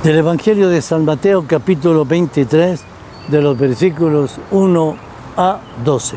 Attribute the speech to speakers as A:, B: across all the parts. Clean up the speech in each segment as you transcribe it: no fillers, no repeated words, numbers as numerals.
A: Del Evangelio de San Mateo, capítulo 23, de los versículos 1 a 12.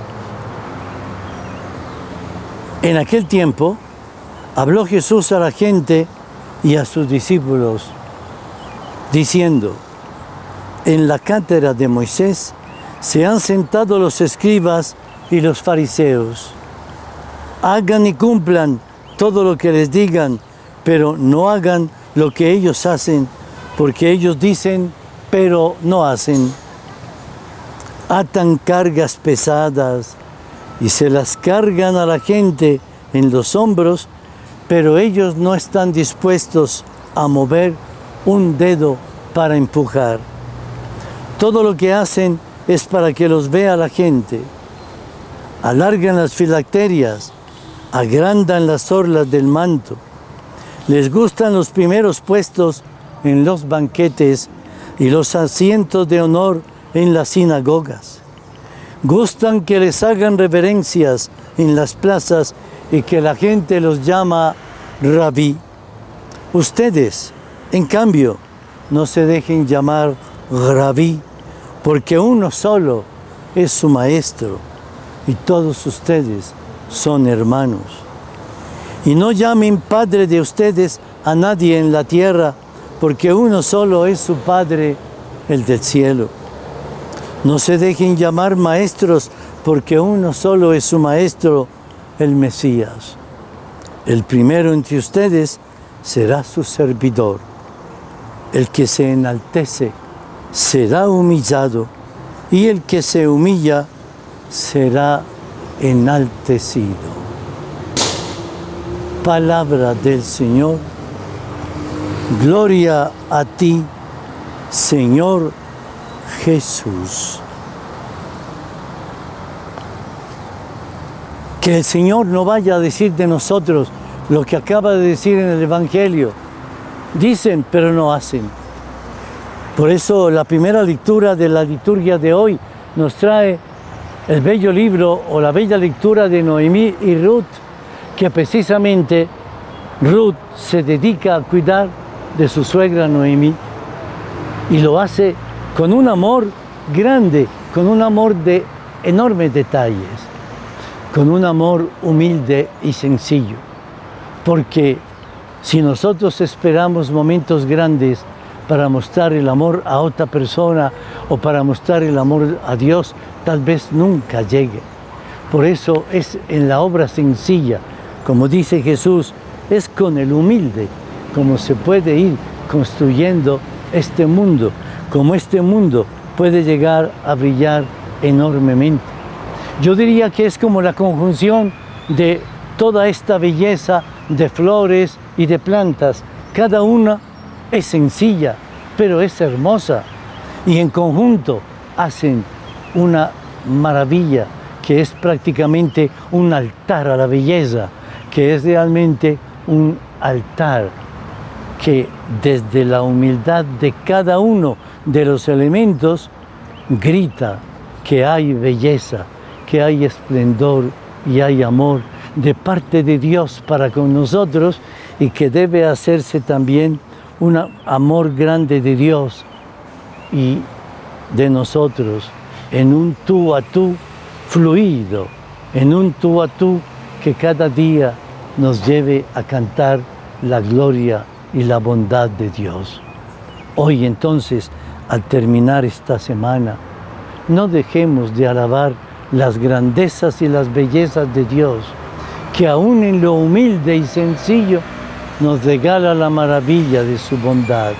A: En aquel tiempo, habló Jesús a la gente y a sus discípulos, diciendo: en la cátedra de Moisés se han sentado los escribas y los fariseos. Hagan y cumplan todo lo que les digan, pero no hagan lo que ellos hacen, porque ellos dicen, pero no hacen. Atan cargas pesadas y se las cargan a la gente en los hombros, pero ellos no están dispuestos a mover un dedo para empujar. Todo lo que hacen es para que los vea la gente. Alargan las filacterias, agrandan las orlas del manto. Les gustan los primeros puestos en los banquetes y los asientos de honor en las sinagogas. Gustan que les hagan reverencias en las plazas y que la gente los llama rabí. Ustedes, en cambio, no se dejen llamar rabí, porque uno solo es su maestro y todos ustedes son hermanos. Y no llamen padre de ustedes a nadie en la tierra, porque uno solo es su Padre, el del cielo. No se dejen llamar maestros, porque uno solo es su maestro, el Mesías. El primero entre ustedes será su servidor. El que se enaltece será humillado, y el que se humilla será enaltecido. Palabra del Señor. Gloria a ti, Señor Jesús. Que el Señor no vaya a decir de nosotros lo que acaba de decir en el Evangelio. Dicen, pero no hacen. Por eso la primera lectura de la liturgia de hoy nos trae el bello libro o la bella lectura de Noemí y Ruth, que precisamente Ruth se dedica a cuidar de su suegra Noemí y lo hace con un amor grande, con un amor de enormes detalles, con un amor humilde y sencillo. Porque si nosotros esperamos momentos grandes para mostrar el amor a otra persona o para mostrar el amor a Dios, tal vez nunca llegue. Por eso es en la obra sencilla, como dice Jesús, es con el humilde como se puede ir construyendo este mundo, como este mundo puede llegar a brillar enormemente. Yo diría que es como la conjunción de toda esta belleza de flores y de plantas. Cada una es sencilla, pero es hermosa, y en conjunto hacen una maravilla que es prácticamente un altar a la belleza, que es realmente un altar que desde la humildad de cada uno de los elementos grita que hay belleza, que hay esplendor y hay amor de parte de Dios para con nosotros, y que debe hacerse también un amor grande de Dios y de nosotros en un tú a tú fluido, en un tú a tú que cada día nos lleve a cantar la gloria y la bondad de Dios. Hoy entonces, al terminar esta semana, no dejemos de alabar las grandezas y las bellezas de Dios, que aún en lo humilde y sencillo nos regala la maravilla de su bondad.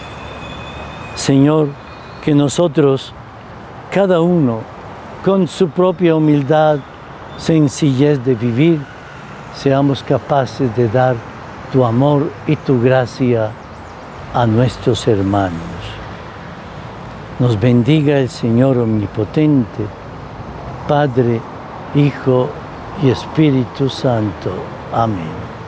A: Señor, que nosotros, cada uno, con su propia humildad, sencillez de vivir, seamos capaces de dar tu amor y tu gracia a nuestros hermanos. Nos bendiga el Señor Omnipotente, Padre, Hijo y Espíritu Santo. Amén.